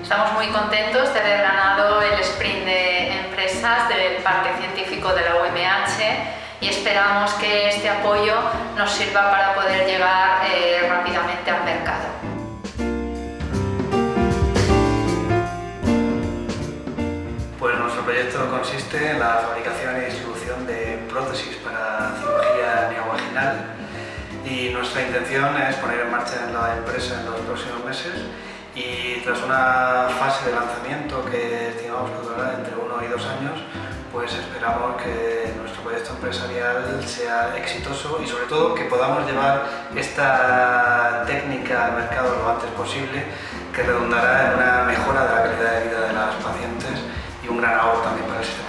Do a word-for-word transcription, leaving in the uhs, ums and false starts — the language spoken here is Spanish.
Estamos muy contentos de haber ganado el sprint de empresas del Parque Científico de la U M H y esperamos que este apoyo nos sirva para poder llegar eh, rápidamente al mercado. Pues nuestro proyecto consiste en la fabricación y distribución de prótesis para cirugía neovaginal y nuestra intención es poner en marcha la empresa en los próximos meses y tras una fase de lanzamiento que estimamos que durará entre uno y dos años, pues esperamos que nuestro proyecto empresarial sea exitoso y sobre todo que podamos llevar esta técnica al mercado lo antes posible, que redundará en una mejora de la calidad de vida de las pacientes y un gran ahorro también para el sistema.